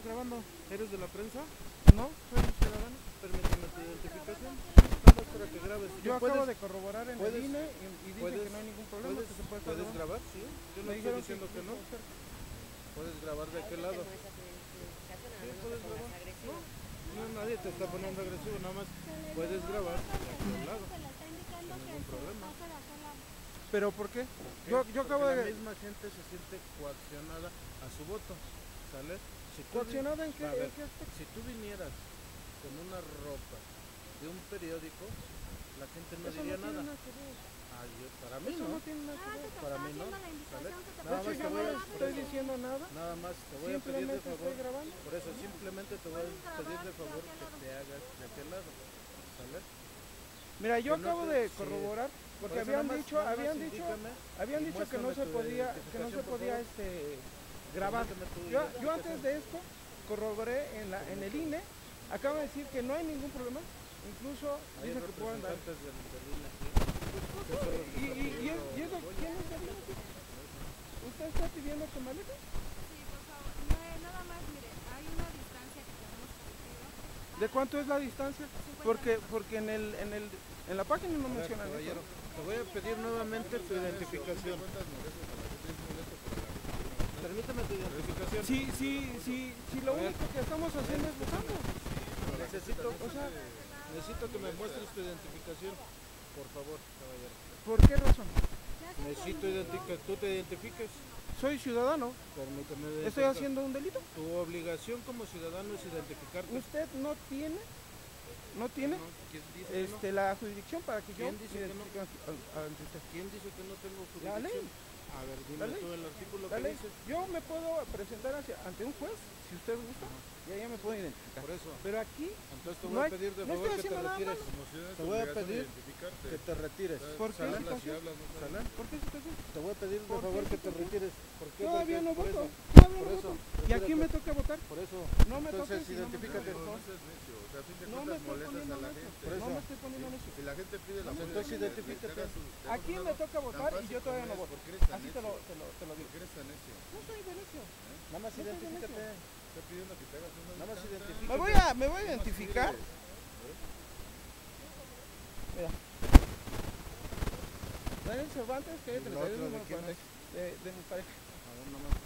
grabando? ¿Eres de la prensa? No, soy ciudadano. Permíteme tu identificación. Nada más para que grabes. Yo acabo de corroborar en el INE y dicen que no hay ningún problema, que se puede estar ¿Puedes grabando. grabar? Sí. Yo no Me estoy dijeron diciendo que no. hacer. Puedes grabar de aquel lado. Sí, puedes grabar. No, nadie te está poniendo agresivo, nada más puedes grabar de aquel lado. Sin ningún problema. ¿Pero por qué? Yo acabo Porque de... la misma gente se siente coaccionada a su voto, ¿sale? Si tú ¿Coaccionada en qué? a ver, ¿En qué aspecto? si tú vinieras con una ropa de un periódico, la gente no Eso diría no tiene nada. nada que ver. Para mí Eso no. no tiene nada que ver. Para mí no. ¿Sale? De hecho, yo no les estoy diciendo nada. Nada más te voy a pedir de Simplemente favor. estoy grabando. Por eso simplemente te voy a pedir de favor que te hagas de aquel lado. ¿Sale? Mira, yo Que no acabo te- de sí. corroborar porque Por eso habían nada más- dicho, nada más habían dicho indícame y que no se muéstrame tu podía, identificación, por favor. grabar. Permíteme tu Yo identificación. antes de esto corroboré en el INE, acabo de decir que no hay ningún problema, incluso Hay dicen que pueden dar. representantes del INE aquí, que son los que ¿Y están eso pidiendo- quién es del INE? ¿Usted está pidiendo que maneje? Sí, por favor. No, nada más, mire, hay una distancia que tenemos permitido. ¿De cuánto es la distancia? 50 Porque en la página no A ver, mencionan caballero, eso. te voy a pedir nuevamente tu identificación. Permíteme tu identificación. Si lo único que estamos haciendo es votando. Necesito que me muestres tu identificación, por favor, caballero. ¿Por qué razón? Necesito que tú te identifiques. Soy ciudadano. Permíteme ¿Estoy identificar. haciendo un delito? Tu obligación como ciudadano es identificarte. ¿Usted no tiene No, ¿quién dice que no? la jurisdicción para que yo ¿Quién dice que no? identifique ante usted? ¿Quién dice que no tengo La ley. jurisdicción? A ver, dime La ley. tú el artículo La que ley. dice. Yo me puedo presentar ante un juez, si usted gusta, y allá me puedo identificar. Por eso. Pero aquí Entonces te no voy a hay- pedir de no favor estoy que te haciendo nada retires. malo. Te voy a pedir que te retires. ¿Por qué ¿Sale? situación? ¿Sale? ¿Por qué situación? Te voy a pedir de ¿Por qué favor que te situación? retires. ¿Por qué? Todavía no Por voto. eso. Todavía Por no eso. voto. Y aquí me toca votar. Por eso. No me Entonces, toques y no me identifícate. toques, por favor. O sea, a fin de No me cuentas estoy molestas poniendo a la necio. gente. Por eso. No me estoy poniendo necio. Si la gente pide la No me votación, Entonces, identifícate. Aquí me toca votar y yo todavía no voto. ¿Por qué eres tan Así necio? te lo digo. ¿Por qué eres tan necio? No soy de necio. Nada más No soy de identifícate. necio. Está pidiendo que te hagas una Nada más distancia. identifícate. Me voy a identificar. Mira. Daniel Cervantes, que ¿Y es lo otro de 31 quién es? de mi pareja. A ver, nomás.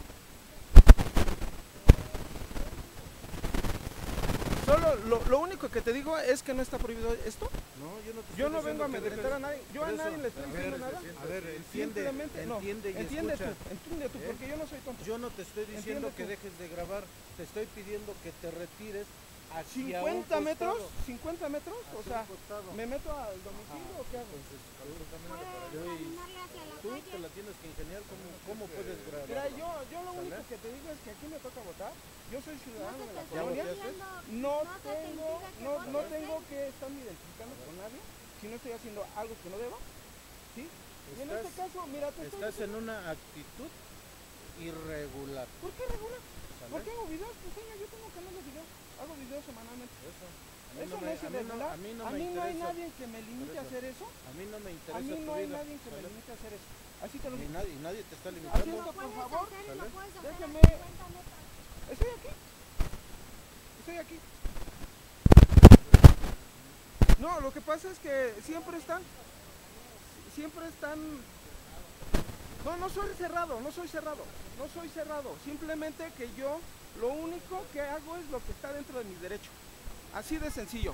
Solo lo único que te digo es que no está prohibido esto. No, yo no te Yo estoy no vengo a diciendo que amedrentar a dejes- nadie. Yo por a eso, nadie le estoy a diciendo ver, nada. A ver, entiende y Entiende escucha. entiende tú, ¿Eh? porque yo no soy tonto. Yo no te estoy diciendo Entiende que tú. dejes de grabar, te estoy pidiendo que te retires hacia 50 un metros, costado. 50 metros, o Hacia sea, un costado. ¿me meto al domicilio o qué hago? Entonces, Puede caminarle hacia la tú calle. te la tienes que ingeniar cómo puedes grabar. Mira, yo lo único ¿Sale? que te digo es que aquí me toca votar. Yo soy ciudadano de la ¿Ya colonia. votaste? No se te tengo, impide que no votes, tengo que estarme identificando con nadie si no estoy haciendo algo que no deba. ¿Sí? Y en este caso, mira, te estoy Estás en diciendo, una actitud irregular. ¿por qué regular? ¿Sale? ¿Por qué hago videos? Pues señor, yo tengo canal de videos, hago videos semanalmente. Eso. Eso no es irregular. A mí no A me mí no hay interesa. nadie que me limite a eso. hacer eso. A mí no me A interesa mí tu no hay vida. nadie que me ¿Sale? limite a hacer eso. Así te lo Y digo. nadie te está Así limitando. no, Lo por puedes favor, hacer y ¿sale? lo puedes hacer a Déjeme. 50 metros. estoy aquí. Estoy aquí. No, lo que pasa es que siempre están. No, no soy cerrado. No soy cerrado. Simplemente que yo lo único que hago es lo que está dentro de mi derecho. Así de sencillo.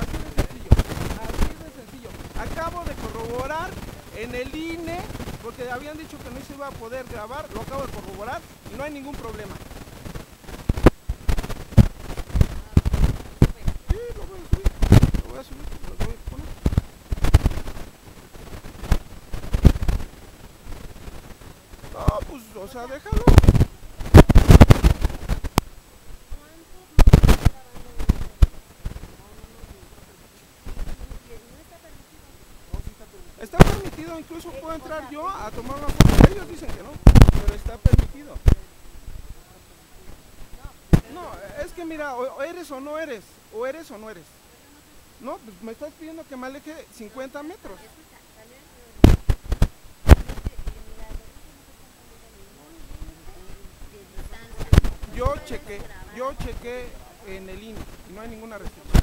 Acabo de corroborar en el INE, porque habían dicho que no se iba a poder grabar, lo acabo de corroborar y no hay ningún problema. Sí, lo voy a subir, lo voy a poner. No, pues, o sea, déjalo. Está permitido, incluso puedo entrar yo a tomar una foto. Ellos dicen que no, pero está permitido. No, es que mira, o eres o no eres, o eres o no eres. No, pues me estás pidiendo que me aleje 50 metros. Yo chequé en el INE y no hay ninguna restricción.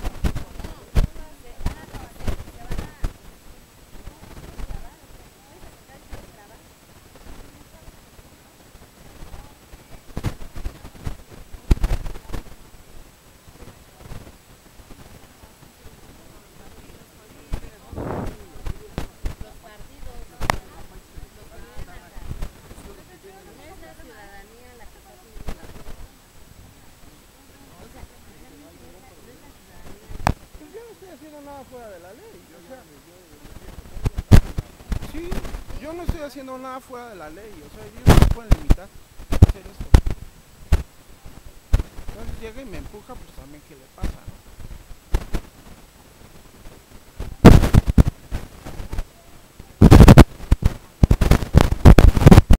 Pues yo no estoy haciendo nada fuera de la ley, o sea, sí, yo no estoy haciendo nada fuera de la ley, o sea, ellos no me pueden limitar a hacer esto. Entonces llega y me empuja, pues también, ¿qué le pasa, no?